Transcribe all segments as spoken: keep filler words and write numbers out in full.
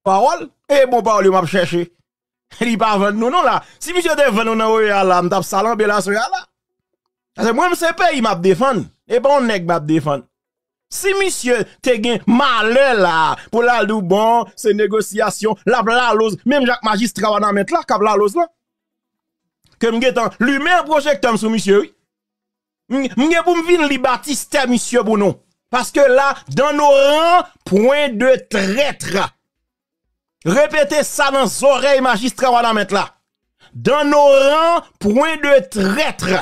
parole, et bon parole, il m'a cherché. Il pas vendre nous, non, là. Si monsieur te vend nous dans Royal, là, m'tap salam, là, sur là. Parce que moi, c'est pays, m'a défendre. Et bon, nèg m'a défendre. Si monsieur te gen malheur là, pour la dou bon, c'est négociation, la la lose, même Jacques magistrat va nan mettre là, kab la lose là. Que m'getan, lui un projecteur sur monsieur, oui. M'ge pour m'vin li Baptiste monsieur pour nous. Parce que là, dans nos rangs, point de traître. Répétez ça dans les oreilles magistrat va nan mettre là. Dans nos rangs, point de traître.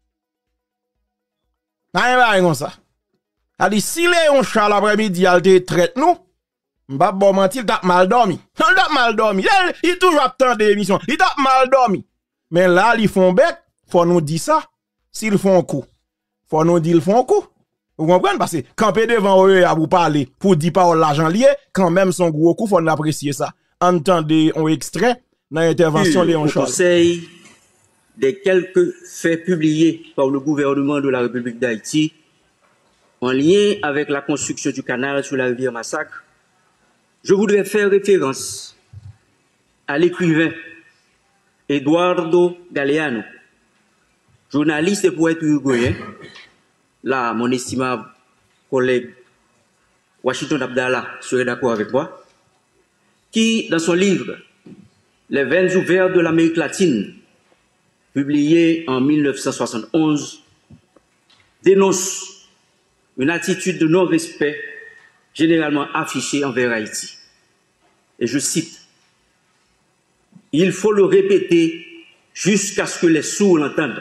Rien va comme ça. A dit, si Léon Charles après-midi, il te traite nous, m'ba bon mentir, il t'a mal dormi. Il t'a mal dormi. Il, il toujours attend des émissions. Il t'a mal dormi. Mais là, ils font bête, faut nous dire ça. S'ils font un coup, faut nous dire ils font un coup. Vous comprenez? Parce que camper devant eux à vous parler, pour dire pas l'argent lié, quand même son gros coup, faut nous apprécier ça. Entendez un extrait dans l'intervention de Léon Charles. Conseil des quelques faits publiés par le gouvernement de la République d'Haïti en lien avec la construction du canal sur la rivière Massacre, je voudrais faire référence à l'écrivain Eduardo Galeano, journaliste et poète uruguayen, là, mon estimable collègue Washington Abdallah serait d'accord avec moi, qui, dans son livre Les veines ouvertes de l'Amérique latine, publié en mille neuf cent soixante et onze, dénonce une attitude de non-respect généralement affichée envers Haïti. Et je cite, « Il faut le répéter jusqu'à ce que les sourds l'entendent.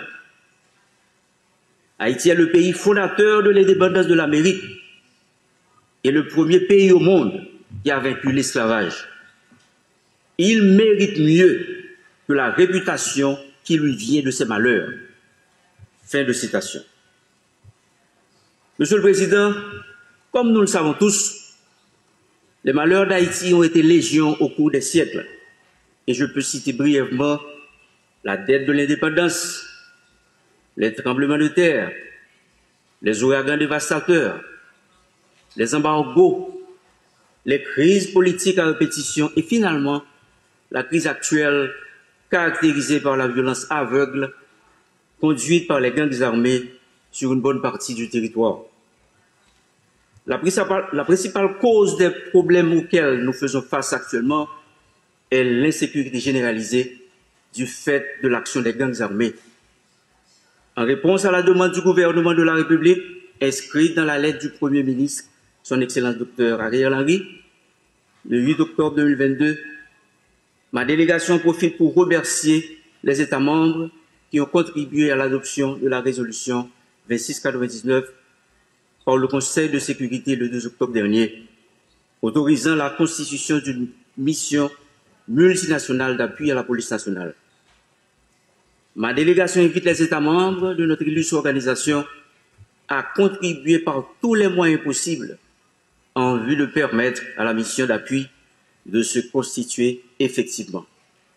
Haïti est le pays fondateur de l'indépendance de l'Amérique et le premier pays au monde qui a vaincu l'esclavage. Il mérite mieux que la réputation qui lui vient de ses malheurs. » Fin de citation. Monsieur le Président, comme nous le savons tous, les malheurs d'Haïti ont été légion au cours des siècles. Et je peux citer brièvement la dette de l'indépendance, les tremblements de terre, les ouragans dévastateurs, les embargos, les crises politiques à répétition et finalement la crise actuelle caractérisée par la violence aveugle conduite par les gangs armés sur une bonne partie du territoire. La principale, la principale cause des problèmes auxquels nous faisons face actuellement est l'insécurité généralisée du fait de l'action des gangs armés. En réponse à la demande du gouvernement de la République, inscrite dans la lettre du Premier ministre, son Excellence Docteur Ariel Henry, le huit octobre deux mille vingt-deux, ma délégation profite pour remercier les États membres qui ont contribué à l'adoption de la résolution vingt-six quatre-vingt-dix-neuf par le Conseil de sécurité le deux octobre dernier, autorisant la constitution d'une mission multinationale d'appui à la police nationale. Ma délégation invite les États membres de notre illustre organisation à contribuer par tous les moyens possibles en vue de permettre à la mission d'appui de se constituer effectivement.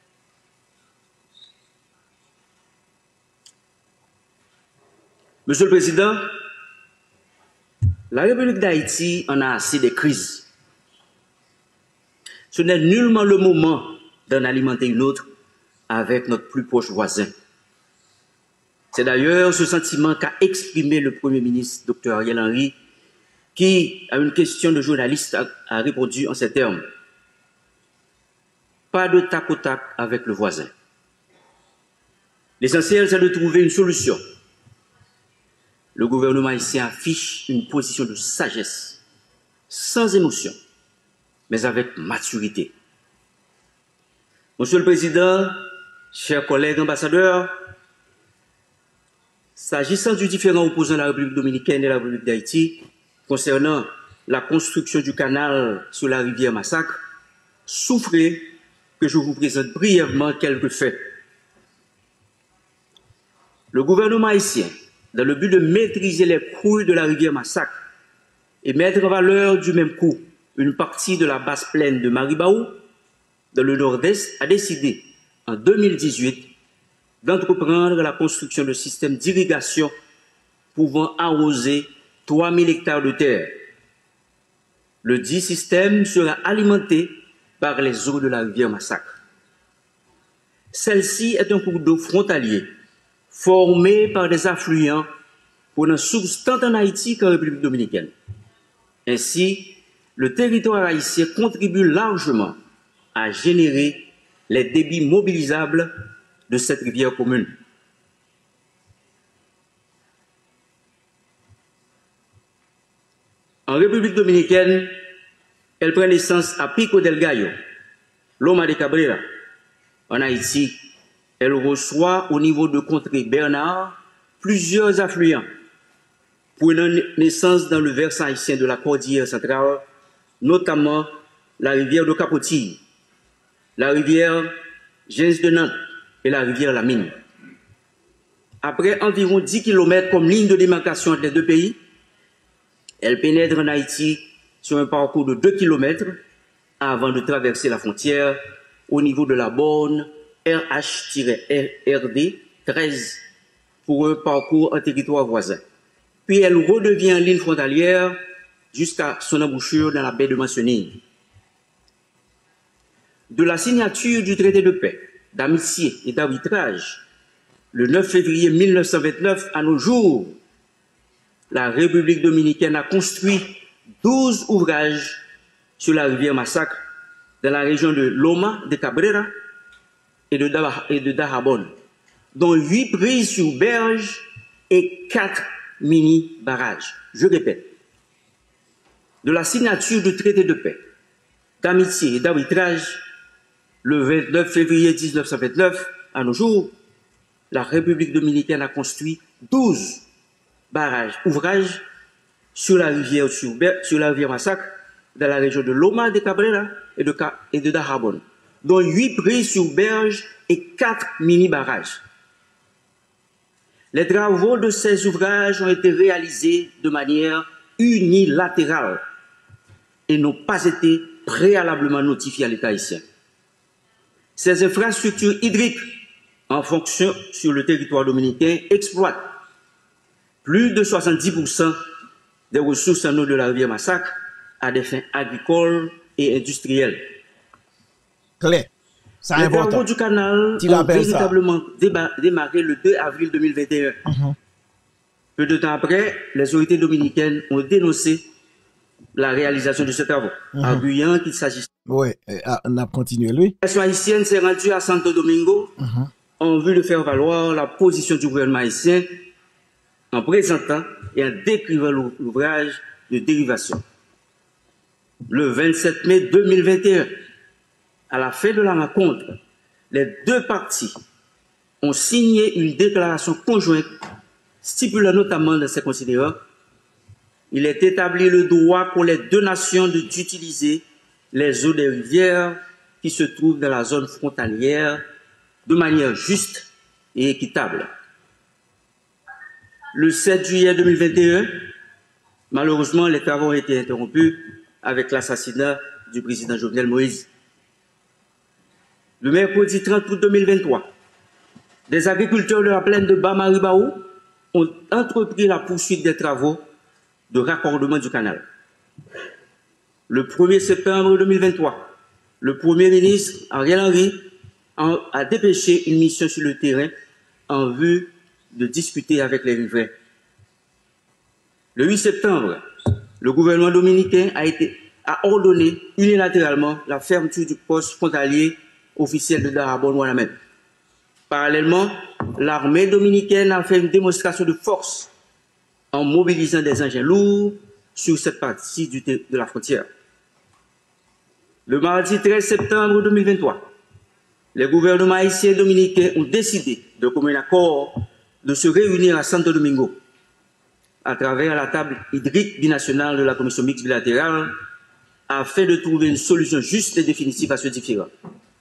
Monsieur le Président, la République d'Haïti en a assez des crises. Ce n'est nullement le moment d'en alimenter une autre avec notre plus proche voisin. C'est d'ailleurs ce sentiment qu'a exprimé le Premier ministre, docteur Ariel Henry, qui, à une question de journaliste, a, a répondu en ces termes. Pas de tac au tac avec le voisin. L'essentiel, c'est de trouver une solution. Le gouvernement haïtien affiche une position de sagesse, sans émotion, mais avec maturité. Monsieur le Président, chers collègues ambassadeurs, s'agissant du différend opposant la République dominicaine et la République d'Haïti, concernant la construction du canal sur la rivière Massacre, souffrez que je vous présente brièvement quelques faits. Le gouvernement haïtien, dans le but de maîtriser les crouilles de la rivière Massacre et mettre en valeur du même coup une partie de la basse plaine de Maribaou, dans le nord-est, a décidé en deux mille dix-huit d'entreprendre la construction de systèmes d'irrigation pouvant arroser trois mille hectares de terre. Le dit système sera alimenté par les eaux de la rivière Massacre. Celle-ci est un cours d'eau frontalier formé par des affluents prenant source tant en Haïti qu'en République dominicaine. Ainsi, le territoire haïtien contribue largement à générer les débits mobilisables de cette rivière commune. En République dominicaine, elle prend naissance à Pico del Gallo, Loma de Cabrera. En Haïti, elle reçoit au niveau de Contrée Bernard plusieurs affluents, prenant naissance dans le versant haïtien de la cordillère centrale, notamment la rivière de Capotille, la rivière Gens de Nantes et la rivière La Mine. Après environ dix kilomètres comme ligne de démarcation entre les deux pays, elle pénètre en Haïti sur un parcours de deux kilomètres avant de traverser la frontière au niveau de la borne R H D treize pour un parcours en territoire voisin. Puis elle redevient en ligne frontalière jusqu'à son embouchure dans la baie de Mancenille. De la signature du traité de paix, d'amitié et d'arbitrage, le neuf février mille neuf cent vingt-neuf à nos jours, la République dominicaine a construit douze ouvrages sur la rivière Massacre dans la région de Loma de Cabrera et de, et de Dajabon, dont huit prises sur berge et quatre mini-barrages. Je répète, de la signature du traité de paix, d'amitié et d'arbitrage, le vingt-neuf février mille neuf cent vingt-neuf à nos jours, la République dominicaine a construit douze barrages, ouvrages sur la rivière, sur, sur la rivière Massacre, dans la région de Loma de Cabrera et de, et de Dajabon, dont huit prises sur berge et quatre mini-barrages. Les travaux de ces ouvrages ont été réalisés de manière unilatérale et n'ont pas été préalablement notifiés à l'État haïtien. Ces infrastructures hydriques en fonction sur le territoire dominicain exploitent plus de soixante-dix pour cent des ressources en eau de la rivière Massacre à des fins agricoles et industrielles. Claire. C'est Les important. travaux du canal Tu ont l'appelles ça. véritablement déba- démarré le deux avril deux mille vingt et un. Mhm. Peu de temps après, les autorités dominicaines ont dénoncé la réalisation de ces travaux, Mhm. arguant qu'il s'agissait. Oui, euh, ah, on a continué, lui. La délégation haïtienne s'est rendue à Santo Domingo Mhm. en vue de faire valoir la position du gouvernement haïtien en présentant et en décrivant l'ou- l'ouvrage de dérivation. Le vingt-sept mai deux mille vingt et un, à la fin de la rencontre, les deux parties ont signé une déclaration conjointe stipulant notamment dans ces considérants: il est établi le droit pour les deux nations de- d'utiliser les eaux des rivières qui se trouvent dans la zone frontalière de manière juste et équitable. Le sept juillet deux mille vingt et un, malheureusement, les travaux ont été interrompus avec l'assassinat du président Jovenel Moïse. Le mercredi trente août deux mille vingt-trois, des agriculteurs de la plaine de Bamaribaou ont entrepris la poursuite des travaux de raccordement du canal. Le premier septembre deux mille vingt-trois, le Premier ministre Ariel Henry a, a dépêché une mission sur le terrain en vue de discuter avec les riverains. Le huit septembre, le gouvernement dominicain a, été, a ordonné unilatéralement la fermeture du poste frontalier officiel de Dajabon-Ouanamène. Parallèlement, l'armée dominicaine a fait une démonstration de force en mobilisant des engins lourds sur cette partie du de la frontière. Le mardi treize septembre deux mille vingt-trois, les gouvernements haïtiens et dominicains ont décidé de commun accord de se réunir à Santo Domingo à travers la table hydrique binationale de la commission mixte bilatérale afin de trouver une solution juste et définitive à ce différend.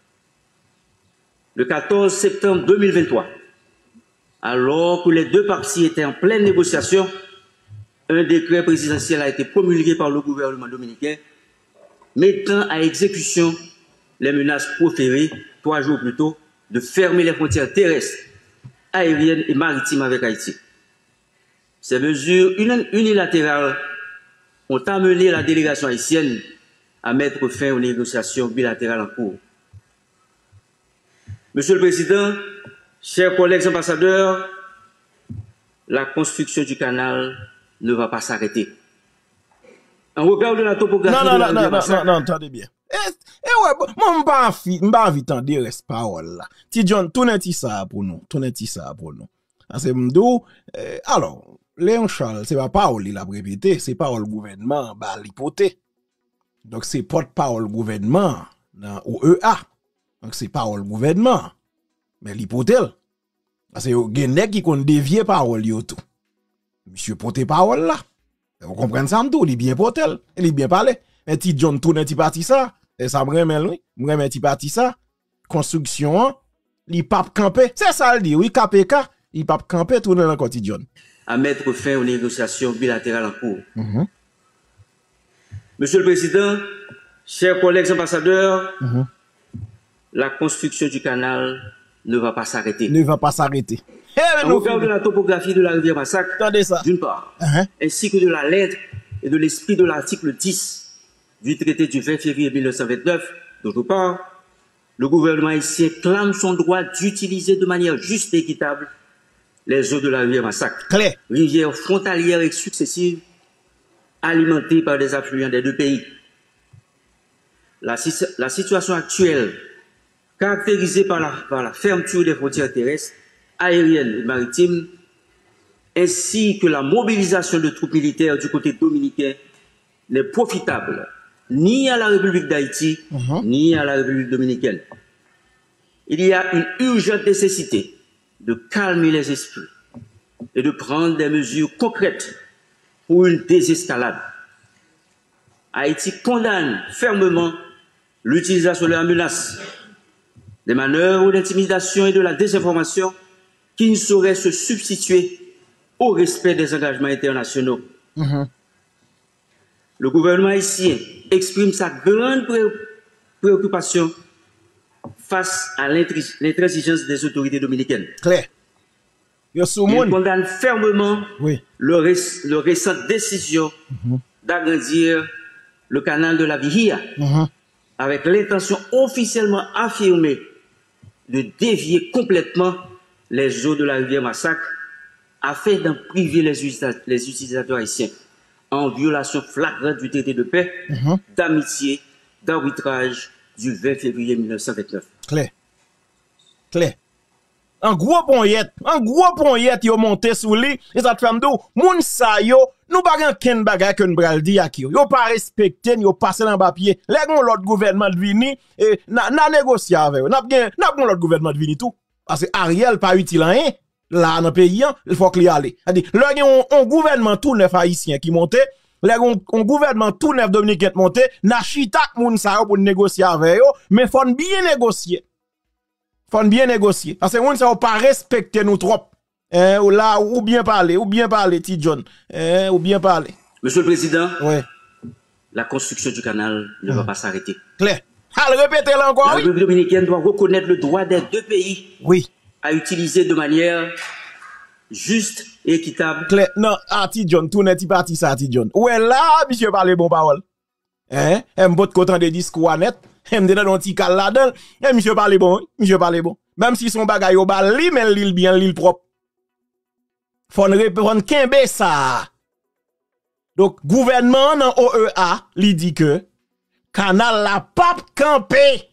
Le quatorze septembre deux mille vingt-trois, alors que les deux parties étaient en pleine négociation, un décret présidentiel a été promulgué par le gouvernement dominicain mettant à exécution les menaces proférées trois jours plus tôt de fermer les frontières terrestres, aériennes et maritimes avec Haïti. Ces mesures unilatérales ont amené la délégation haïtienne à mettre fin aux négociations bilatérales en cours. Monsieur le Président, chers collègues ambassadeurs, la construction du canal ne va pas s'arrêter. En regard de la topographie non, de non, la non, rivière non, Massacre, non, non, attendez bien. Eh, eh ouais, bon, moi, m'pas envie, m'pas envie t'en reste parole là. Ti John, tournez ti ça pour nous, tournez ti ça pour nous. Parce que m'dou, euh, alors, Léon Charles, c'est pas parole il a répété, c'est parole gouvernement, bah, l'hypothèse. Donc, c'est porte-parole gouvernement dans O E A. Donc, c'est parole gouvernement. Mais l'hypothèse, parce que yo gen qui kon dévier parole yo tout. Monsieur porte parole là. Vous comprenez ça m'dou, il bien porté, il bien parlé. Mais ti John tourne ti parti ça, et ça me remet oui, me remet ti parti ça. Construction, li pape campé, c'est ça le dit, oui, K P K, il pape campé tourne dans côté John. à mettre fin aux négociations bilatérales en cours. Mm-hmm. Monsieur le Président, chers collègues ambassadeurs, Mm-hmm. la construction du canal ne va pas s'arrêter. Ne va pas s'arrêter. Eh, En regard de la topographie de la rivière Massacre, attendez ça. d'une part, Uh-huh. ainsi que de la lettre et de l'esprit de l'article dix du traité du vingt février mille neuf cent vingt-neuf, d'autre part, le gouvernement haïtien clame son droit d'utiliser de manière juste et équitable les eaux de la rivière Massacre, Claire. rivière frontalière et successive, alimentée par des affluents des deux pays. La, la situation actuelle, caractérisée par la, par la fermeture des frontières terrestres, aériennes et maritimes, ainsi que la mobilisation de troupes militaires du côté dominicain, n'est profitable ni à la République d'Haïti, Mm-hmm. ni à la République dominicaine. Il y a une urgente nécessité de calmer les esprits et de prendre des mesures concrètes pour une désescalade. Haïti condamne fermement l'utilisation de la menace, des manœuvres d'intimidation et de la désinformation qui ne sauraient se substituer au respect des engagements internationaux. Mm-hmm. Le gouvernement haïtien exprime sa grande pré préoccupation face à l'intransigeance des autorités dominicaines. Claire. Yo sou Il moun. condamne fermement Oui. le, ré le récente décision Mm-hmm. d'agrandir le canal de la Vihia Mm-hmm. avec l'intention officiellement affirmée de dévier complètement les eaux de la rivière Massacre afin d'en priver les, les utilisateurs haïtiens en violation flagrante du traité de paix, Mm-hmm. d'amitié, d'arbitrage du vingt février mille neuf cent vingt-neuf. Claire. Claire. Un gros ponyette, un gros ponyette yo monté sous lui, et ça te fait m'dou, moun sa yo, nous pas gen ken bagay que nous bral di ak yo. Yo pas respecté, yo passé dans papier. Lè gon l'autre gouvernement de vini, et na, na négocier avec yo. N'a gen, n'a gon l'autre gouvernement de vini tout. Parce que Ariel pas utile rien. Là, dans le pays, il faut qu'il y aille. C'est-à-dire, là, il y a un gouvernement tout neuf haïtien qui monte, là, il y a un gouvernement tout neuf dominicain qui monte, n'a chitak moun sa yo pour négocier avec yo, mais faut bien négocier. Faut bien négocier. Parce que moun sa yo pas respecter nous trop. Hein, ou là, ou bien parler, ou bien parler, ti John. Hein, ou bien parler. Monsieur le Président, Ouais. la construction du canal ne va pas s'arrêter. Claire. Al répétez là encore, La oui. République dominicaine doit reconnaître le droit des deux pays Oui. à utiliser de manière juste et équitable. Claire. Non, ah, ti John, tout n'est pas ça, ti John. Ouais, là, monsieur parle bon parole. Hein? M bot content de discours net. M de dans ti kal là-dedans. Et monsieur parle bon, monsieur parle bon. Même si son bagay yo bal li, mais l'il bien, l'il propre. Faut ne répondre kembe ça. Donc, gouvernement dans O E A, li dit que, canal la pape campé.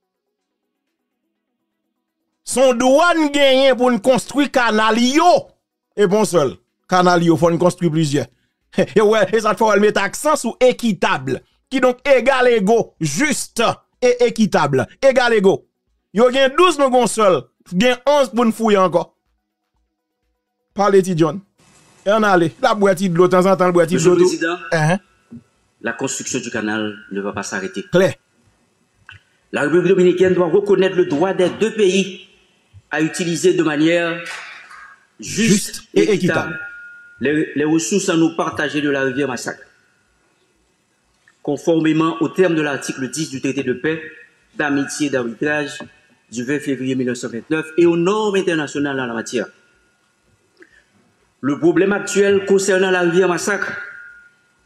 Son douane gagné pour nous construire canal yo. Et bon seul. Canal yo, faut nous construire plusieurs. Et ouais, et ça faut mettre accent sur équitable. Qui donc égal égaux, juste et équitable. Égal égaux. Yo gen douze nous gon seul. Gen onze pour nous fouiller encore. Parlez ti John. Et on allez. La boîte de l'eau, temps en temps, la boîte de Monsieur l'eau. le Président, Uh-huh. la construction du canal ne va pas s'arrêter. Claire. La République dominicaine doit reconnaître le droit des deux pays à utiliser de manière juste, Juste et et équitable. équitable les, les ressources à nous partager de la rivière Massacre, conformément aux termes de l'article dix du traité de paix, d'amitié et d'arbitrage du vingt février mille neuf cent vingt-neuf et aux normes internationales en la matière. Le problème actuel concernant la rivière Massacre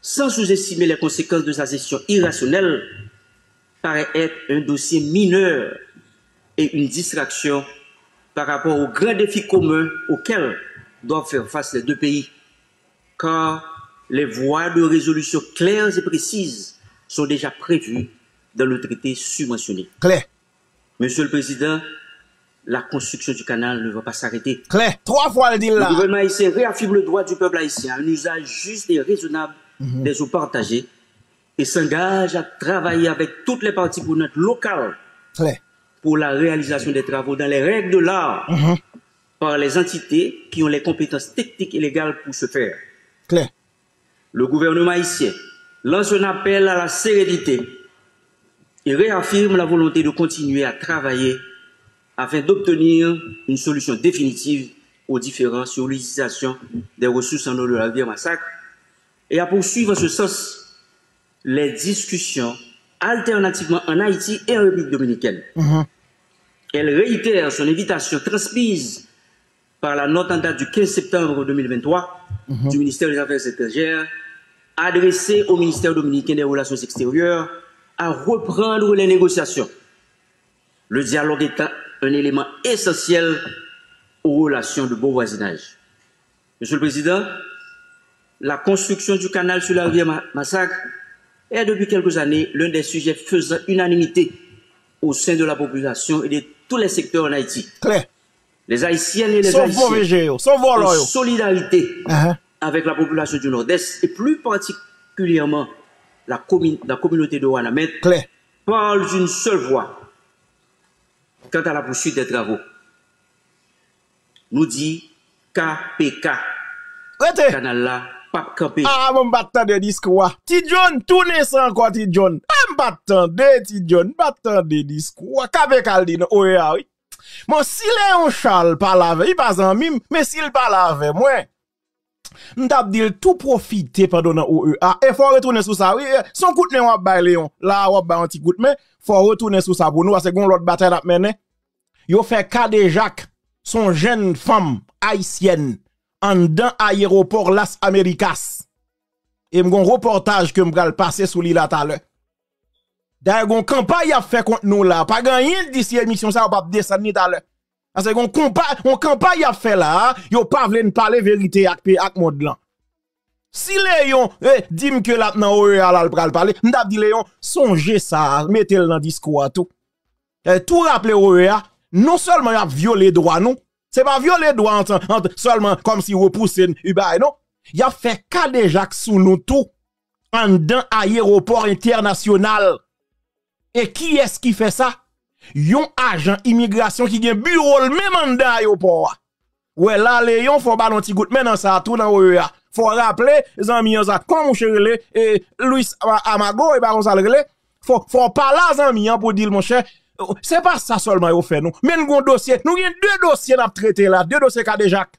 sans sous-estimer les conséquences de sa gestion irrationnelle, paraît être un dossier mineur et une distraction par rapport aux grands défis communs auxquels doivent faire face les deux pays, car les voies de résolution claires et précises sont déjà prévues dans le traité subventionné. Claire. Monsieur le Président, la construction du canal ne va pas s'arrêter. Claire. Trois fois le dit là. Le gouvernement haïtien réaffirme le droit du peuple haïtien à un usage juste et raisonnable mm-hmm. des eaux partagées et s'engage à travailler avec toutes les parties prenantes locales Claire. pour la réalisation des travaux dans les règles de l'art mm-hmm. par les entités qui ont les compétences techniques et légales pour ce faire. Claire. Le gouvernement haïtien lance un appel à la sérénité et réaffirme la volonté de continuer à travailler afin d'obtenir une solution définitive aux différends sur l'utilisation des ressources en eau de la rivière Massacre et à poursuivre en ce sens les discussions alternativement en Haïti et en République dominicaine. Mm-hmm. Elle réitère son invitation transmise par la note en date du quinze septembre deux mille vingt-trois mm-hmm. du ministère des Affaires étrangères adressée au ministère dominicain des Relations extérieures à reprendre les négociations. Le dialogue étant un élément essentiel aux relations de bon voisinage. Monsieur le Président, la construction du canal sur la rivière Massacre est depuis quelques années l'un des sujets faisant unanimité au sein de la population et de tous les secteurs en Haïti. Claire. Les Haïtiennes et les Sauf Haïtiens Sauf en solidarité uh-huh. avec la population du Nord-Est et plus particulièrement la, commun la communauté de Ouanamet parlent d'une seule voix quant à la poursuite des travaux. Nous dit K P K. Canal là, pas campé. Ah, mon battant de discours. Ti John, tournez ça encore, Ti John. Ah, battant de Ti John, battant de discours. K P K dit, oh, oui. Mon, si Léon Charles parle avec, il passe en mime, mais s'il parle avec moi, m'tap dit tout profiter pendant O E A. Et faut retourner sur ça. Oui, son coup de main, wap bay Léon. Là, wap bay un petit coup de main. Faut retourner sur ça pour nous, parce que l'autre bataille à mener. Yo fait cas de Jacques, son jeune femme haïtienne, en dans aéroport Las Americas. Et m'gon reportage que m'gal passer sous l'île à l'heure. D'ailleurs, gon campagne a fait contre nous là. Pas gagné d'ici émission ça, on va descendre ni l'heure. Parce que gon campagne, on campagne a fait là, yo pas vle parler vérité ak ak monde là. Si Léon, eh, dim que là nan O E A là pral parler, m'dap di Léon, songez ça, mettez-le dans discours tout. Eh, tout rappeler O E A, non seulement y a violé droit nous, c'est pas violer droit entre, entre, seulement comme si repousser Uba non. Y a fait cas de Jacques sous nous tout en dans aéroport international. Et qui est-ce qui fait ça? Yon agent immigration qui gen bureau le même en dans aéroport. Ouais là Léon faut ba non ti gout maintenant ça tout dans O E A. Faut rappeler zanmi ça comme mon cher et Louis Amago et ba on ça le faut faut parler zanmi pour dire mon cher. C'est pas ça seulement yo fait nous. Mais nous gon dossier, nous gen deux dossiers n'a traité là, deux dossiers cas de Jacques.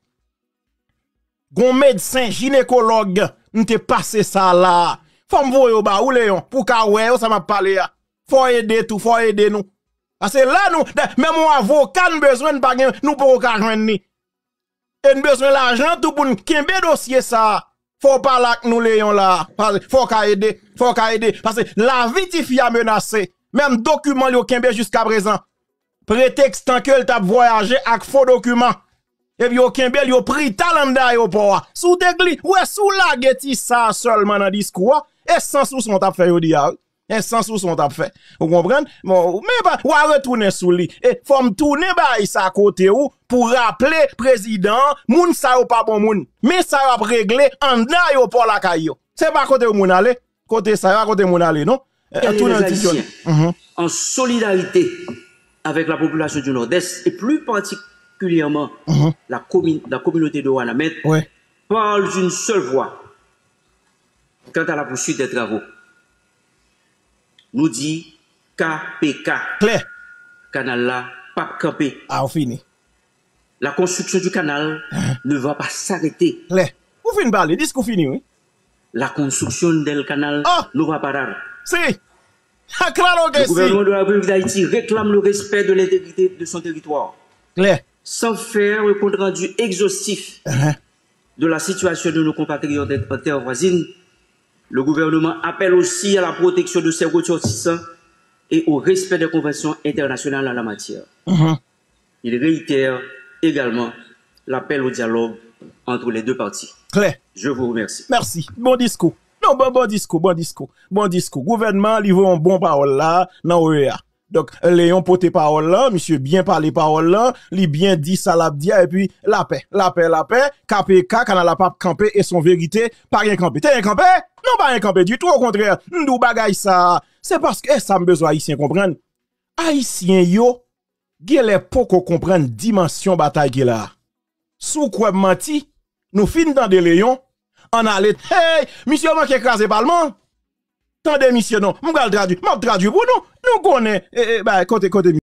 Gon médecin gynécologue, nous te passé ça là. Faut m'voyer ba ou Léon pour ka ouais ça m'a parlé là. Faut aider tout, faut aider nous. Parce que là nous même mon avocat nous besoin pas nous pour ka joindre ni. Et nous besoin l'argent tout pour nous kembe dossier ça. Faut parler avec nous Léon là. Faut ka aider, faut ka aider parce que la vie ti fi a menacé. Même document yo kembe jusqu'à présent. Prétextant que le t'a voyagé avec faux documents. Et puis yo kembe yo pris talent d'aéroport. Sous dégli, ouais sous la geti ça seulement dans discours et sans sous son t'a fait yo di et sans sous son t'a fait. Vous comprenez? Bon, mais pas ou retourner sous lui et faut me tourner ba ça à côté ou pour rappeler président, moun sa yo pas bon moun. Mais ça va régler en d'aéroport la caillou. C'est pas côté moun aller, côté ça va côté moun aller non? Les Haïtiens, mm-hmm. en solidarité avec la population du Nord-Est et plus particulièrement mm-hmm. la, commun la communauté de Ouanamet, ouais. parlent d'une seule voix quant à la poursuite des travaux. Nous dit K P K. Claire. Canal là, pas campé. Ah, on finit. La construction du canal hein? ne va pas s'arrêter. Claire. Vous finissez parler, dis qu'on finit, oui. La construction del canal oh. ne va pas parar. Si. Claro que le si. gouvernement de la République d'Haïti réclame le respect de l'intégrité de son territoire. Claire. Sans faire un compte rendu exhaustif uh-huh. de la situation de nos compatriotes en terre voisine, Le gouvernement appelle aussi à la protection de ses ressortissants et au respect des conventions internationales en la matière. Mm-hmm. Il réitère également l'appel au dialogue entre les deux parties. Claire. Je vous remercie. Merci. Bon discours. Non, bon, bon discours, bon discours. Bon discours. Gouvernement, livre un bon parole là, dans O E A. Donc, Léon pote parole là, monsieur bien parlé parole là, li bien dit ça l'a dit, et puis la paix, la paix, la paix, K P K, quand la pape campé et son vérité, pas rien campé. T'es rien campé? Non, pas rien campé du tout, au contraire. Ndou bagay ça. C'est parce que, eh, ça me besoin haïtien comprendre. Haïtien yo, gen les poko comprendre dimension bataille qui là. Sous quoi menti, nous fin dans de Léon, on allait, hey, monsieur manque écrasé parlement. Tendez monsieur non, m'gal traduire, m'a traduire pour nous. Nous connaît, eh, eh, bah, côté, côté,